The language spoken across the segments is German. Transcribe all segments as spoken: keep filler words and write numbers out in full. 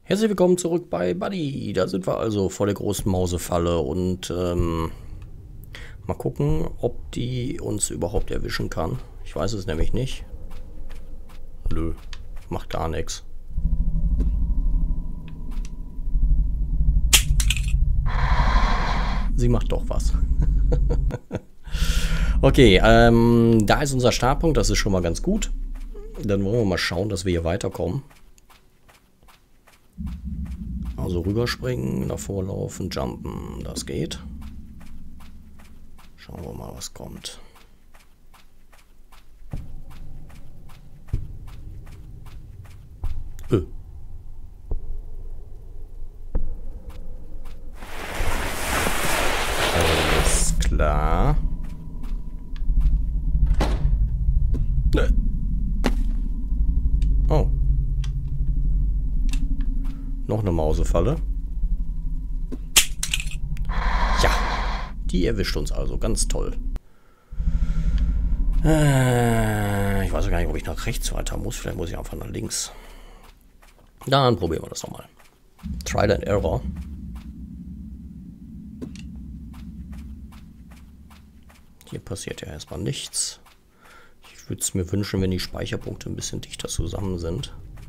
Herzlich willkommen zurück bei Buddy. Da sind wir also vor der großen Mausefalle und ähm, mal gucken, ob die uns überhaupt erwischen kann. Ich weiß es nämlich nicht. Nö, macht gar nichts. Sie macht doch was. Okay, ähm, da ist unser Startpunkt, das ist schon mal ganz gut. Dann wollen wir mal schauen, dass wir hier weiterkommen. Also rüberspringen, davor laufen, jumpen, das geht. Schauen wir mal, was kommt. Ö. Alles klar. Nö. Oh. Noch eine Mausefalle. Ja, die erwischt uns also. Ganz toll. Äh, ich weiß gar nicht, ob ich nach rechts weiter muss. Vielleicht muss ich einfach nach links. Dann probieren wir das nochmal. Trial and Error. Hier passiert ja erstmal nichts. Ich würde es mir wünschen, wenn die Speicherpunkte ein bisschen dichter zusammen sind.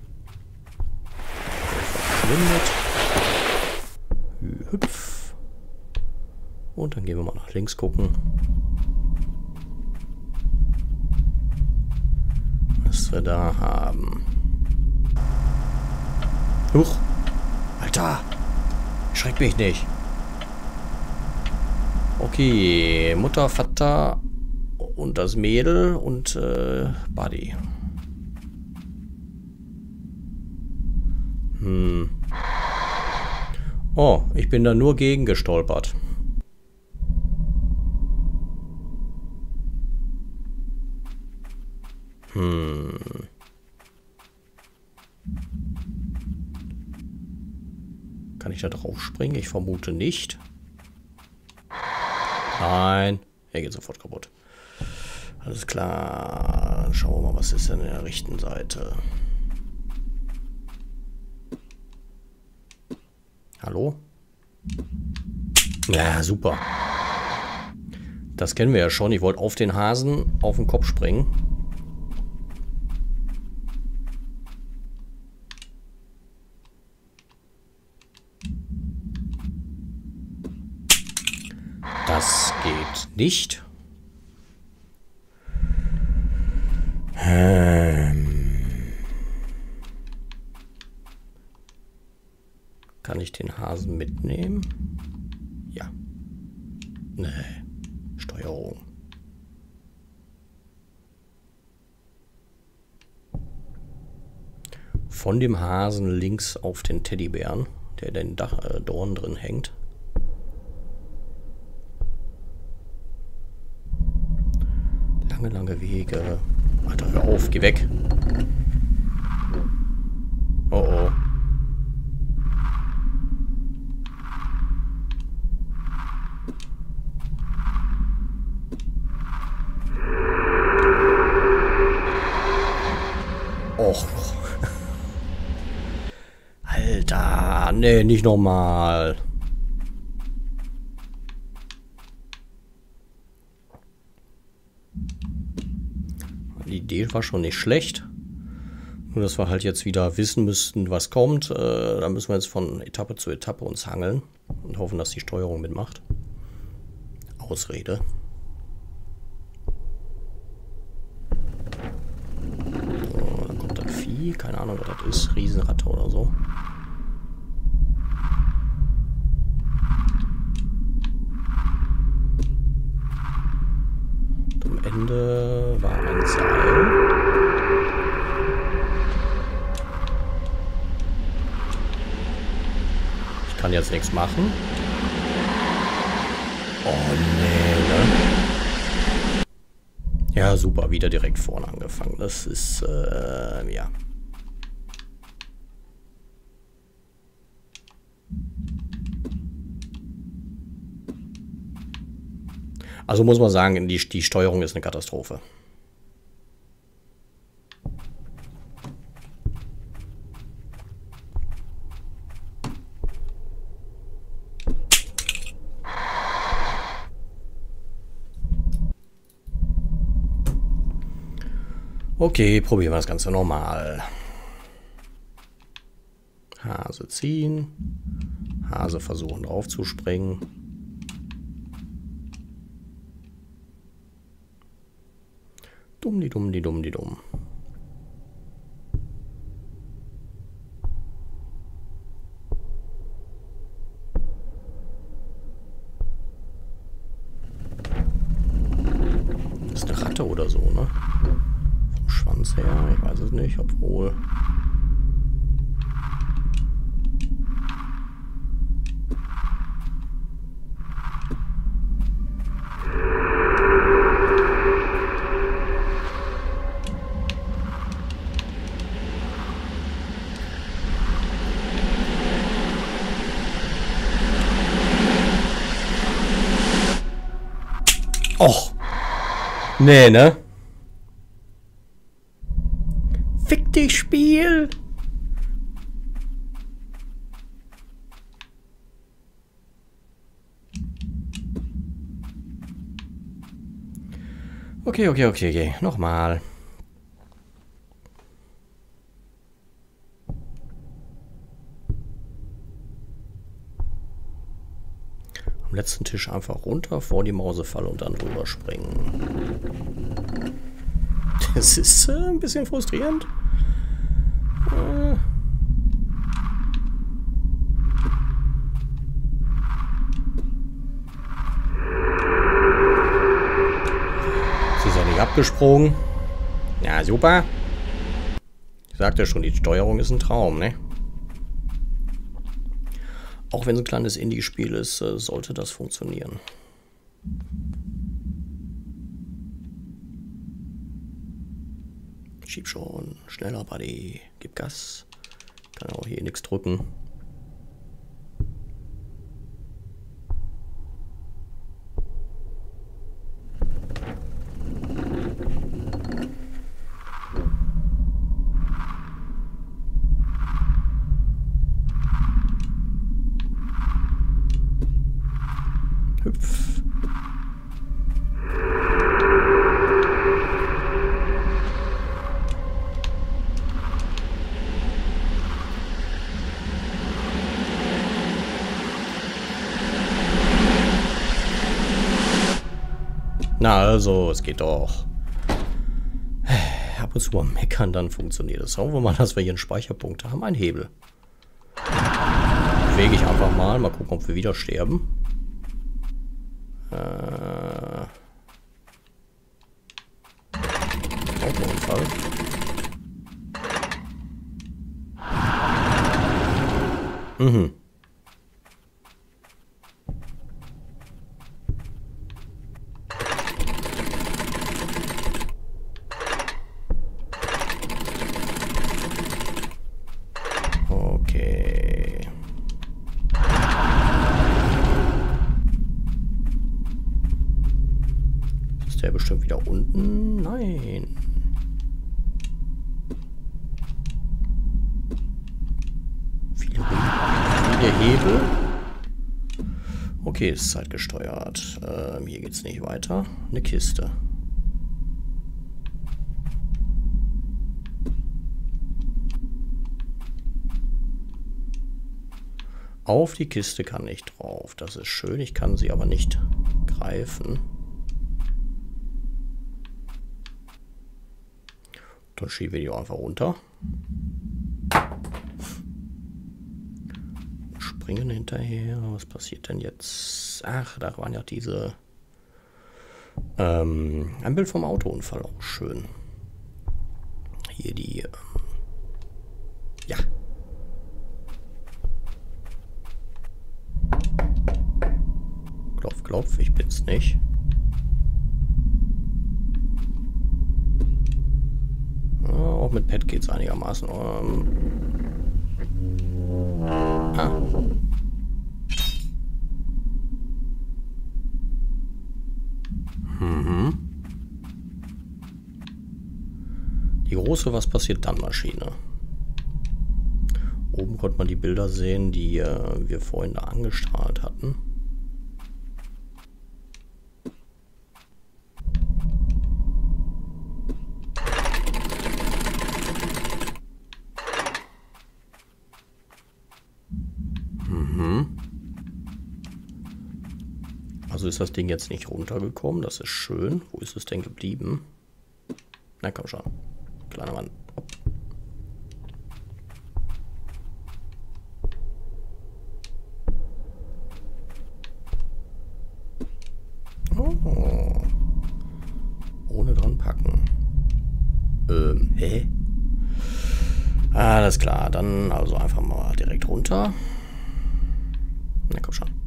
Hüpf. Und dann gehen wir mal nach links gucken. Was wir da haben. Huch. Alter. Schreck mich nicht. Okay. Mutter, Vater und das Mädel und äh, Buddy. Hm. Oh, ich bin da nur gegen gestolpert. Hm. Kann ich da drauf springen? Ich vermute nicht. Nein. Er geht sofort kaputt. Alles klar. Dann schauen wir mal, was ist denn in der rechten Seite. Hallo? Ja, super. Das kennen wir ja schon. Ich wollte auf den Hasen auf den Kopf springen. Das geht nicht. Ähm. Kann ich den Hasen mitnehmen? Ja. Nee. Steuerung. Von dem Hasen links auf den Teddybären, der in den Dach, äh, Dorn drin hängt. Lange, lange Wege. Alter, hör auf, geh weg. Oh oh. Och. Alter, nee, nicht nochmal. Die Idee war schon nicht schlecht. Nur, dass wir halt jetzt wieder wissen müssten, was kommt. Äh, da müssen wir jetzt von Etappe zu Etappe uns hangeln und hoffen, dass die Steuerung mitmacht. Ausrede. Keine Ahnung, was das ist. Riesenratte oder so. Und am Ende war ein Seil. Ich kann jetzt nichts machen. Oh nee, ne? Ja, super. Wieder direkt vorne angefangen. Das ist, äh, ja. Also muss man sagen, die, die Steuerung ist eine Katastrophe. Okay, probieren wir das Ganze nochmal. Hase ziehen. Hase versuchen drauf zu springen. Dumm, die dumm, die dumm, die dumm. Das ist eine Ratte oder so, ne? Vom Schwanz her, ich weiß es nicht, obwohl... Och. Nee, ne? Fick dich, Spiel! Okay, okay, okay, okay. Nochmal. Am letzten Tisch einfach runter, vor die Mausefalle und dann drüber springen. Das ist äh, ein bisschen frustrierend. Äh. Sie ist ja nicht abgesprungen. Ja, super. Ich sagte schon, die Steuerung ist ein Traum, ne? Auch wenn es ein kleines Indie-Spiel ist, äh, sollte das funktionieren. Schieb schon. Schneller, Buddy. Gib Gas. Kann auch hier nichts drücken. Hüpf. Na also, es geht doch. Ab und zu mal meckern, dann funktioniert es. Schauen wir mal, dass wir hier einen Speicherpunkt haben. Ein Hebel. Bewege ich einfach mal. Mal gucken, ob wir wieder sterben. Äh. Autounfall. Mhm. Okay. Ist der bestimmt wieder unten? Nein. Viele, viele Hebel. Okay, ist zeitgesteuert. Ähm, hier geht's nicht weiter. Eine Kiste. Auf die Kiste kann ich drauf. Das ist schön. Ich kann sie aber nicht greifen. Dann schieben wir die einfach runter. Springen hinterher. Was passiert denn jetzt? Ach, da waren ja diese... Ähm, ein Bild vom Autounfall. Auch schön. Hier die... Ähm, ja. Klopf, klopf, ich bin's nicht. Ja, auch mit Pet geht's einigermaßen. Ähm ah. Mhm. Die große Was passiert dann Maschine. Oben konnte man die Bilder sehen, die äh, wir vorhin da angestrahlt hatten. Also ist das Ding jetzt nicht runtergekommen. Das ist schön. Wo ist es denn geblieben? Na komm schon. Kleiner Mann. Hopp. Oh. Ohne dran packen. Ähm, hä? Alles klar, dann also einfach mal direkt runter. Na komm schon.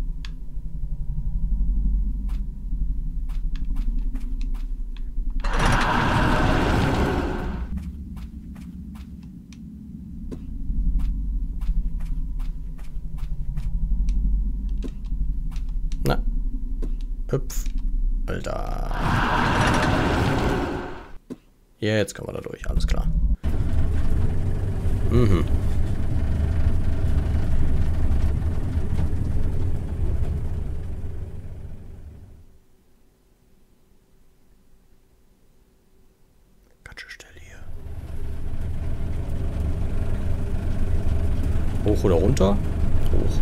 Na. Hüpf. Alter. Ja, jetzt kommen wir da durch, alles klar. Mhm. Ganz schön still hier. Hoch oder runter? Hoch.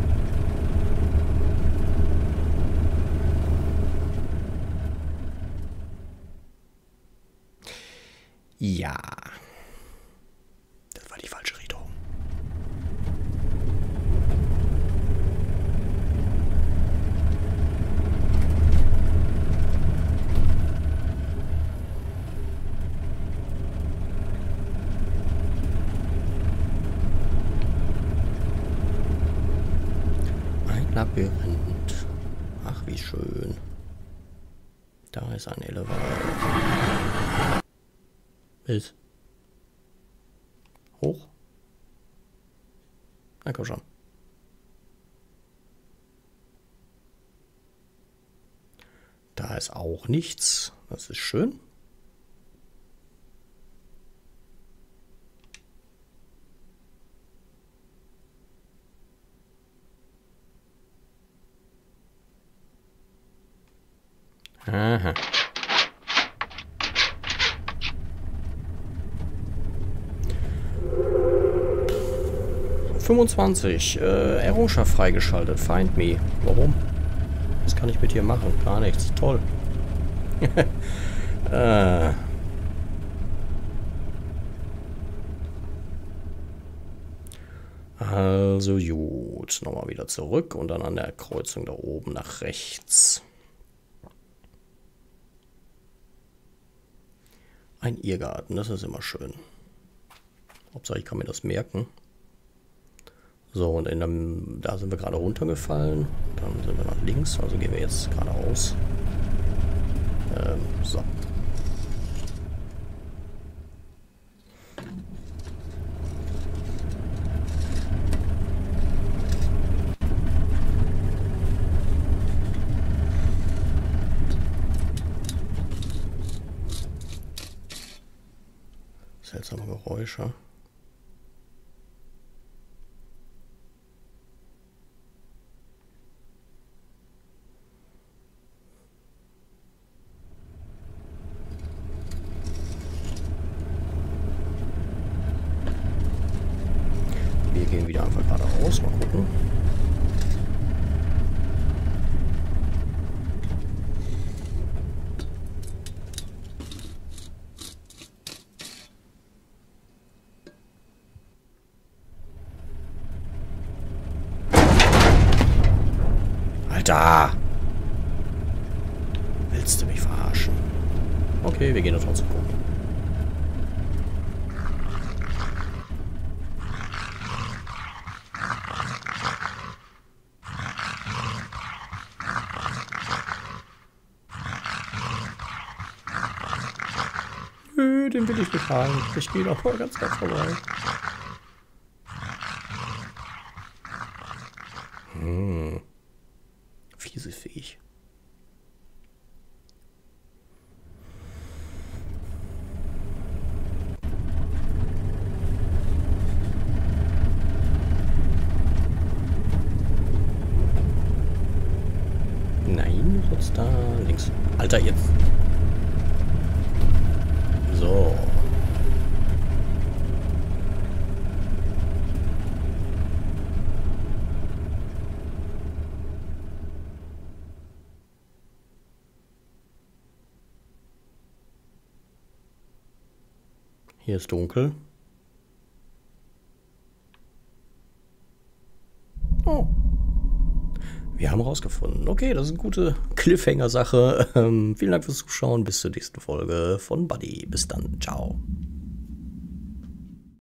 Ja. Das war die falsche Richtung. Ein Labyrinth. Ach, wie schön. Da ist ein Elevator. Ist. Hoch. Na komm schon. Da ist auch nichts. Das ist schön. Aha. fünfundzwanzig. Äh, Errungenschaft freigeschaltet. Find me. Warum? Was kann ich mit dir machen? Gar nichts. Toll. äh. Also gut. Nochmal wieder zurück und dann an der Kreuzung da oben nach rechts. Ein Irrgarten. Das ist immer schön. Hauptsache ich kann mir das merken. So, und in dem, da sind wir gerade runtergefallen. Dann sind wir nach links, also gehen wir jetzt geradeaus. Ähm, so. Seltsame Geräusche. Wir gehen wieder einfach geradeaus. Mal gucken. Alter! Willst du mich verarschen? Okay, wir gehen da trotzdem gucken. Nö, den will ich nicht haben. Ich gehe doch mal ganz knapp vorbei. Hm. Fiesefähig. Nein, jetzt da links. Alter, jetzt. So. Hier ist dunkel. Oh. Wir haben rausgefunden. Okay, das ist eine gute Cliffhanger-Sache. Ähm, vielen Dank fürs Zuschauen. Bis zur nächsten Folge von Buddy. Bis dann. Ciao.